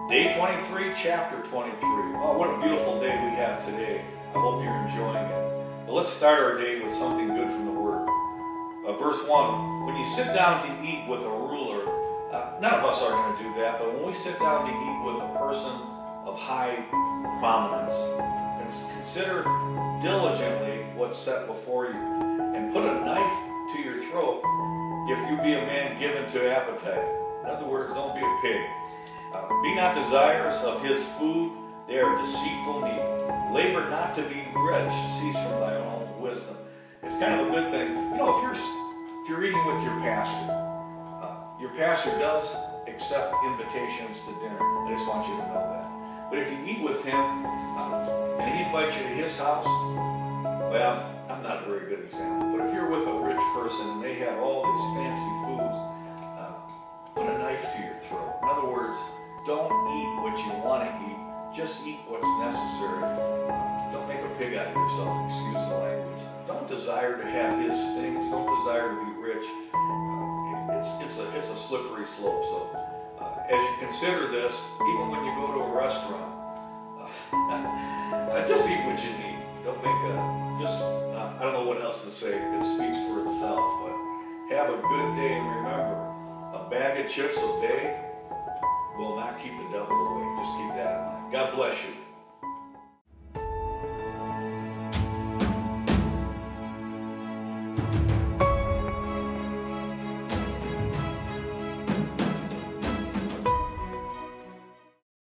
Day 23, chapter 23. Oh, what a beautiful day we have today. I hope you're enjoying it. But let's start our day with something good from the Word. Verse 1, when you sit down to eat with a ruler, none of us are going to do that, but when we sit down to eat with a person of high prominence, consider diligently what's set before you, and put a knife to your throat if you be a man given to appetite. In other words, don't be a pig. Be not desirous of his food, they are deceitful meat. Labor not to be rich, cease from thy own wisdom. It's kind of a good thing. You know, if you're eating with your pastor does accept invitations to dinner. I just want you to know that. But if you eat with him and he invites you to his house, well, I'm not a very good example. But if you're with a rich person and they have all these fancy foods, put a knife to your throat. In other words, don't eat what you want to eat. Just eat what's necessary. Don't make a pig out of yourself, excuse the language. Don't desire to have his things. Don't desire to be rich. It's a slippery slope. So as you consider this, even when you go to a restaurant, just eat what you need. Don't make I don't know what else to say. It speaks for itself. But have a good day, and remember, a bag of chips a day will not keep the devil away. Just keep that in mind. God bless you.